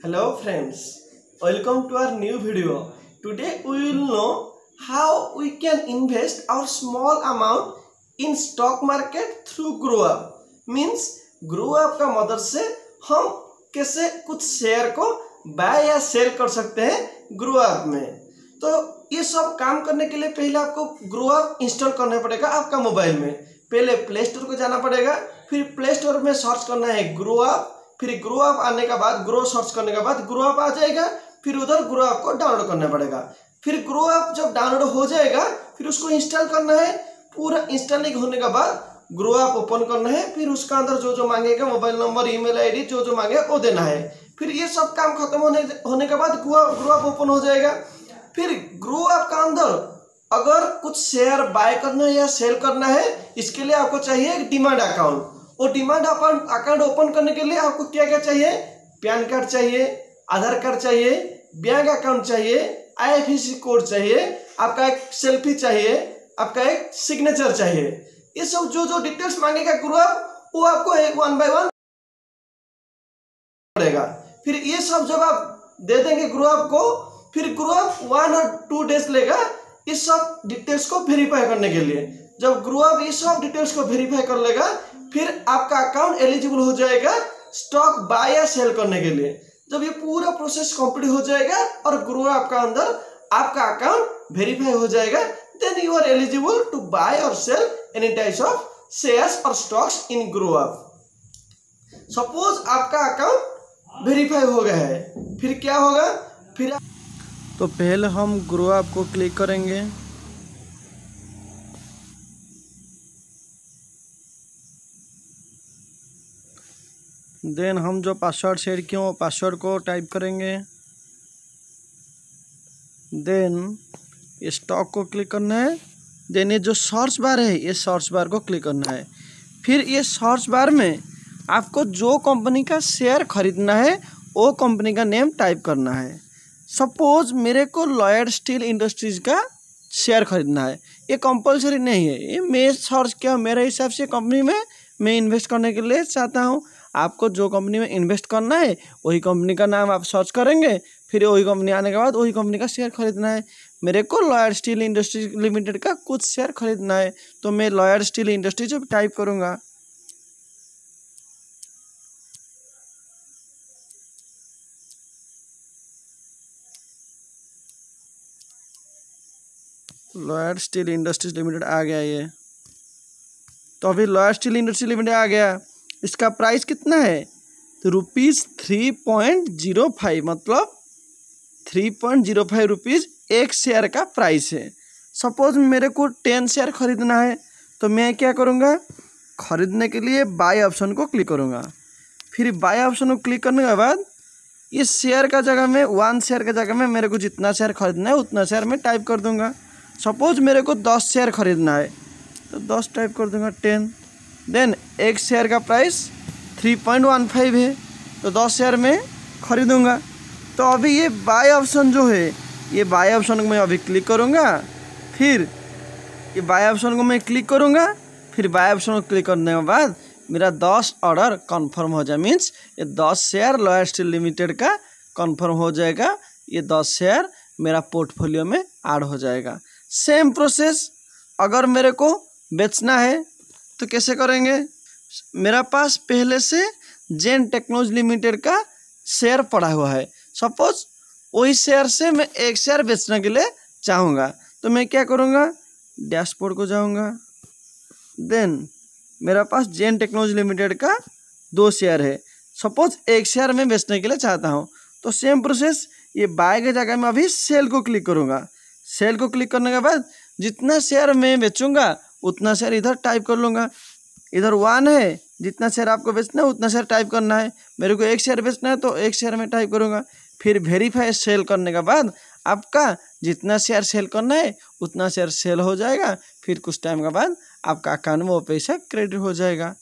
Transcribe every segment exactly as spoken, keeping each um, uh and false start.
Hello friends, welcome to our new video. Today we will know how we can invest our small amount in stock market through GrowUp. Means GrowUp का मदद से हम कैसे कुछ share को bye या cell कर सकते हैं GrowUp में। तो ये सब काम करने के लिए पहले आपको GrowUp इंस्टॉल करना पड़ेगा आपका मोबाइल में। पहले प्ले स्टोर को जाना पड़ेगा, फिर प्ले स्टोर में सर्च करना है GrowUp, फिर GrowUp आने के बाद ग्रो सर्च करने के बाद GrowUp आ जाएगा, फिर उधर GrowUp को डाउनलोड करना पड़ेगा। फिर GrowUp जब डाउनलोड हो जाएगा फिर उसको इंस्टॉल करना है। पूरा इंस्टॉलिंग होने के बाद GrowUp ओपन करना है, फिर उसका अंदर जो जो मांगेगा मोबाइल नंबर, ईमेल आईडी जो जो मांगे वो देना है। फिर ये सब काम खत्म होने होने के बाद GrowUp ओपन हो जाएगा। फिर GrowUp का अंदर अगर कुछ शेयर बाय करना है या सेल करना है, इसके लिए आपको चाहिए एक डिमांड अकाउंट। और डिमांड अकाउंट ओपन करने के लिए आपको क्या क्या चाहिए? पैन कार्ड चाहिए, आधार कार्ड चाहिए, बैंक अकाउंट चाहिए, I F S C code चाहिए, आपका एक सेल्फी चाहिए, आपका एक सिग्नेचर चाहिए। ये सब जो जो डिटेल्स मांगेगा GrowUp वो आपको एक वन बाय वन पड़ेगा। फिर ये सब जब आप दे देंगे GrowUp को, फिर GrowUp वन और टू डेज लेगा इस सब डिटेल्स को वेरीफाई करने के लिए। जब GrowUp इस सब डिटेल्स को वेरीफाई कर लेगा फिर आपका अकाउंट एलिजिबल हो जाएगा स्टॉक बाय या सेल करने के लिए। जब ये पूरा प्रोसेस कंप्लीट हो जाएगा और GrowUp का अंदर आपका अकाउंट वेरीफाई हो जाएगा, then you are eligible to buy और sell any types of shares और स्टॉक्स इन GrowUp। सपोज आपका अकाउंट वेरीफाई हो गया है, फिर क्या होगा? फिर तो पहले हम GrowUp को क्लिक करेंगे। देन हम जो पासवर्ड सेट किए वो पासवर्ड को टाइप करेंगे। देन स्टॉक को क्लिक करना है। देन ये जो सर्च बार है ये सर्च बार को क्लिक करना है। फिर ये सर्च बार में आपको जो कंपनी का शेयर खरीदना है वो कंपनी का नेम टाइप करना है। सपोज मेरे को लॉयड स्टील इंडस्ट्रीज का शेयर खरीदना है, ये कंपलसरी नहीं है, ये मैं सर्च किया मेरे हिसाब से कंपनी में मैं इन्वेस्ट करने के लिए चाहता हूँ। आपको जो कंपनी में इन्वेस्ट करना है वही कंपनी का नाम आप सर्च करेंगे, फिर वही कंपनी आने के बाद वही कंपनी का शेयर खरीदना है। मेरे को लॉयड स्टील इंडस्ट्रीज लिमिटेड का कुछ शेयर खरीदना है तो मैं लॉयड स्टील इंडस्ट्रीज टाइप करूँगा। लॉयड स्टील इंडस्ट्रीज लिमिटेड आ गया ये। तो अभी लॉयड स्टील इंडस्ट्रीज लिमिटेड आ गया। इसका प्राइस कितना है? तो rupees three point zero five, मतलब three point zero five rupees एक शेयर का प्राइस है। सपोज मेरे को टेन शेयर खरीदना है तो मैं क्या करूँगा? खरीदने के लिए बाय ऑप्शन को क्लिक करूँगा। फिर बाय ऑप्शन को क्लिक करने के बाद इस शेयर का जगह में वन शेयर का जगह में मेरे को जितना शेयर खरीदना है उतना शेयर मैं टाइप कर दूँगा। सपोज मेरे को दस शेयर खरीदना है तो दस टाइप कर दूँगा, टेन। देन एक शेयर का price three point one five है तो दस शेयर में खरीदूँगा। तो अभी ये बाय ऑप्शन जो है ये बाय ऑप्शन को मैं अभी क्लिक करूँगा। फिर ये बाय ऑप्शन को मैं क्लिक करूँगा। फिर बाय ऑप्शन को क्लिक करने के बाद मेरा दस ऑर्डर कंफर्म हो जाए, मीन्स ये दस शेयर लॉयड स्टील लिमिटेड का कंफर्म हो जाएगा। ये दस शेयर मेरा पोर्टफोलियो में ऐड हो जाएगा। सेम प्रोसेस अगर मेरे को बेचना है तो कैसे करेंगे? मेरा पास पहले से जेन टेक्नोलॉजी लिमिटेड का शेयर पड़ा हुआ है। सपोज वही शेयर से मैं एक शेयर बेचने के लिए चाहूँगा तो मैं क्या करूँगा? डैशबोर्ड को जाऊँगा। देन मेरा पास जेन टेक्नोलॉजी लिमिटेड का दो शेयर है। सपोज एक शेयर मैं बेचने के लिए चाहता हूँ तो सेम प्रोसेस ये बाय के जगह में अभी सेल को क्लिक करूँगा। सेल को क्लिक करने के बाद जितना शेयर मैं बेचूँगा उतना शेयर इधर टाइप कर लूँगा। इधर वन है, जितना शेयर आपको बेचना है उतना शेयर टाइप करना है। मेरे को एक शेयर बेचना है तो एक शेयर में टाइप करूँगा। फिर वेरीफाई सेल करने के बाद आपका जितना शेयर सेल करना है उतना शेयर सेल हो जाएगा। फिर कुछ टाइम के बाद आपका अकाउंट में वो पैसा क्रेडिट हो जाएगा।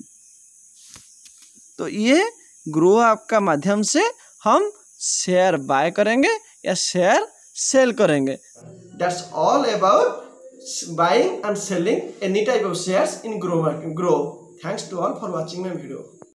तो ये GrowUp का माध्यम से हम शेयर बाय करेंगे या शेयर सेल करेंगे। That's all about buying and selling any type of shares in Grow. Grow. Thanks to all for watching my video.